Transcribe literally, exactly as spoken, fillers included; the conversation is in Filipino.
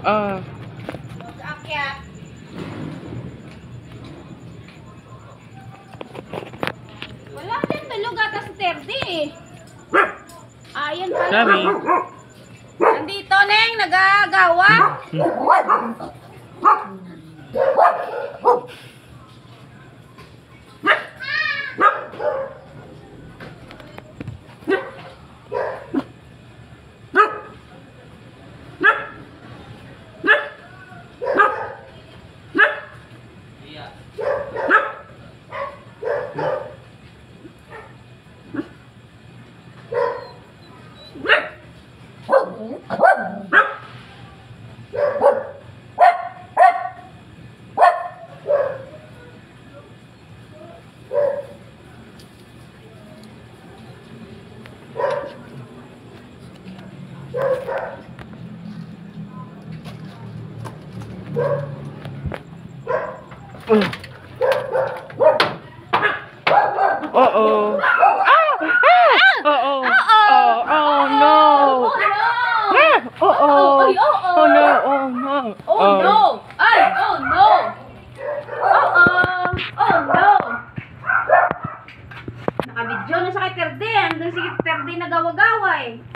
Ah. Akyat. Wala din tulog ata sa Terdi eh. Ayan pala. Sabi. Nandito, Neng, nagagawa. Uh-oh. Uh-oh. Oh, oh no. Uh-oh. Oh no. Oh no. Oh no. Ay, oh no. Uh-oh. Oh no. Nakabidyo na sa kay Terdi. Andun si Terdi nagawa-gawa eh.